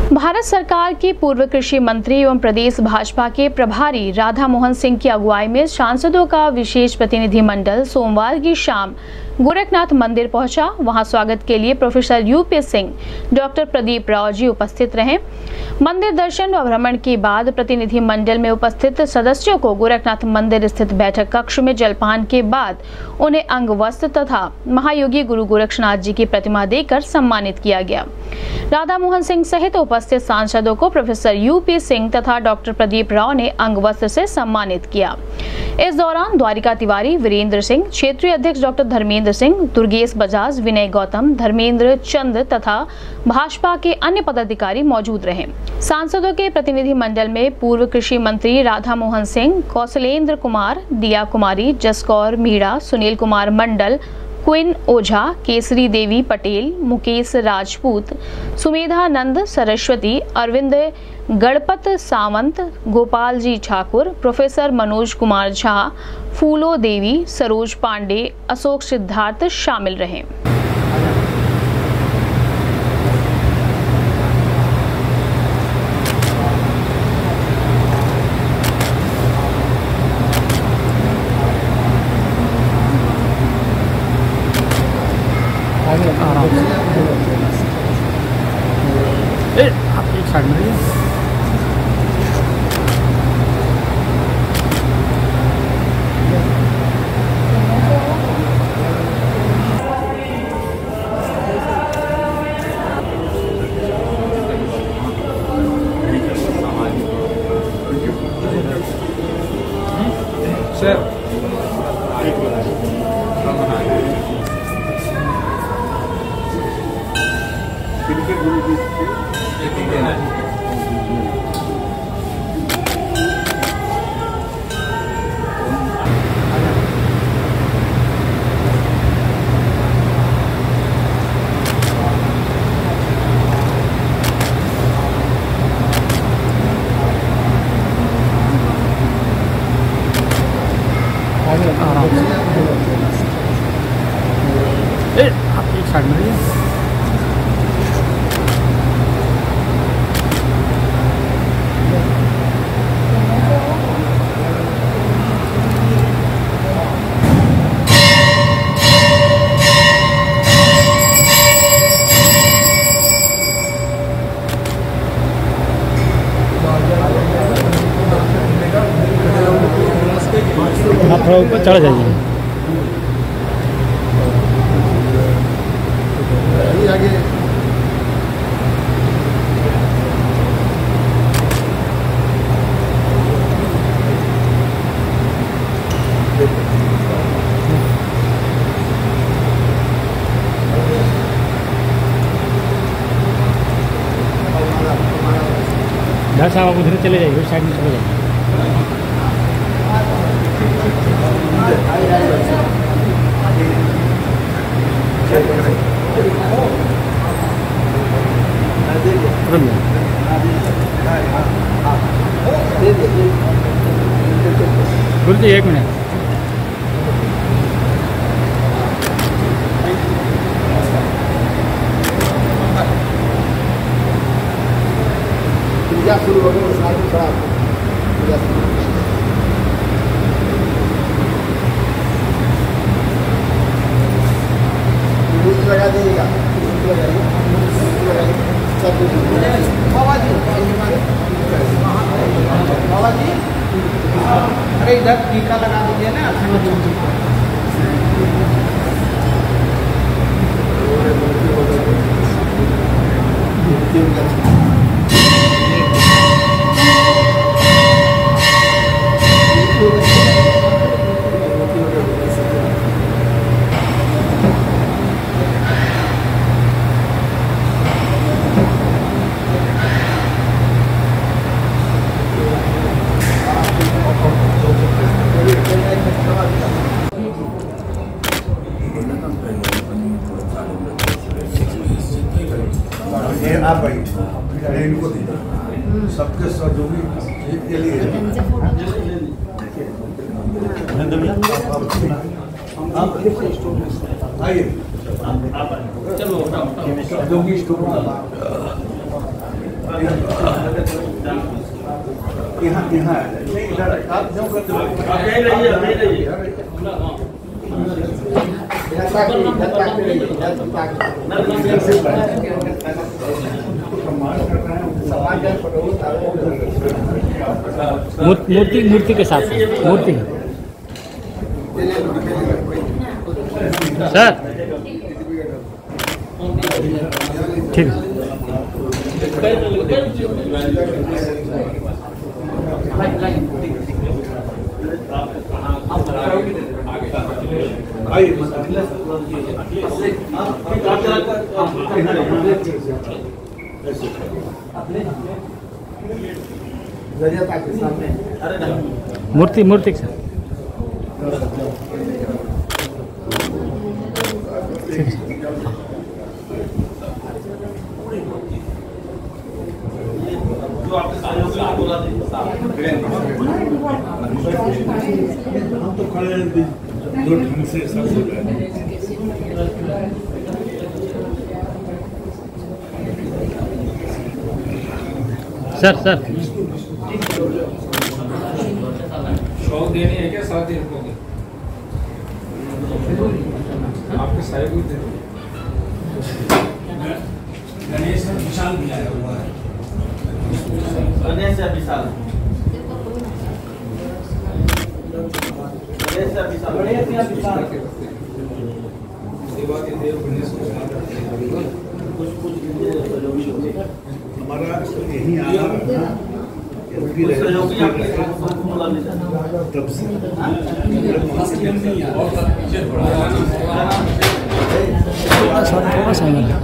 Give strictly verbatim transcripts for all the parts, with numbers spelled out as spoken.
भारत सरकार के पूर्व कृषि मंत्री एवं प्रदेश भाजपा के प्रभारी राधा मोहन सिंह की अगुवाई में सांसदों का विशेष प्रतिनिधिमंडल सोमवार की शाम गोरखनाथ मंदिर पहुंचा। वहां स्वागत के लिए professor UP Singh, doctor Pradeep Rao ji उपस्थित रहे। मंदिर दर्शन व भ्रमण के बाद प्रतिनिधि मंडल में उपस्थित सदस्यों को गोरखनाथ मंदिर स्थित बैठक कक्ष में जलपान के बाद उन्हें अंग वस्त्र तथा महायोगी गुरु गोरक्षनाथ जी की प्रतिमा देकर सम्मानित किया गया। राधा मोहन सिंह सहित उपस्थित सांसदों को प्रोफेसर यूपी सिंह तथा डॉक्टर प्रदीप राव ने अंग वस्त्र से सम्मानित किया। इस दौरान द्वारिका तिवारी, वीरेंद्र सिंह, क्षेत्रीय अध्यक्ष डॉक्टर धर्मेंद्र सिंह, दुर्गेश बजाज, विनय गौतम, धर्मेंद्र चंद तथा भाजपा के अन्य पदाधिकारी मौजूद रहे। सांसदों के प्रतिनिधि मंडल में पूर्व कृषि मंत्री राधा मोहन सिंह, कौशलेंद्र कुमार, दिया कुमारी, जसकौर मीणा, सुनील कुमार मंडल, क्वीन ओझा, केसरी देवी पटेल, मुकेश राजपूत, सुमेधानंद सरस्वती, अरविंद गणपत सावंत, गोपाल जी ठाकुर, प्रोफेसर मनोज कुमार झा, फूलो देवी, सरोज पांडे, अशोक सिद्धार्थ शामिल रहे। आप एक साइड में रहिए। सर आप एक साइड में रहिए। आप थोड़ा ऊपर चढ़ जाइए। आगे डॉक्टर साहब आप उधर चले जाइए, उस साइड में चले जाइए। गुरु जी एक मिनट। शुरू हो गया लगा दीजिएगा। बाबा जी बाबा जी अरे इधर टीका लगा दीजिए ना। आप इनको सबके सहयोगी के लिए आइए सहयोगी स्टोर यहाँ यहाँ नहीं इधर आप क्यों करते हो? आप यहीं रहिए, यहीं रहिए। मूर्ति मूर्ति के साथ मूर्ति सर ठीक है। मूर्ति मूर्ति से जो आपके सहयोग से बोला हम तो खड़े दो ढंग से सब हो जाए। सर सर शौक देनी है क्या? साथ देने को आपके सहयोग दे गणेश विशाल भी आया हुआ है। गणेश विशाल गणेश विशाल गणेश विशाल सेवा के देव गणेश कुछ कुछ हमारा यही आना तब से थोड़ा सा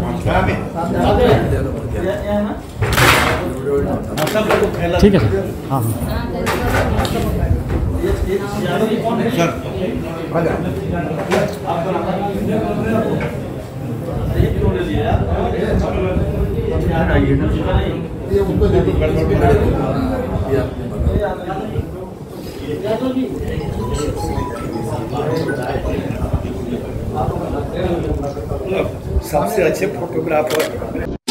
ठीक है सर। हाँ सबसे अच्छे फोटोग्राफर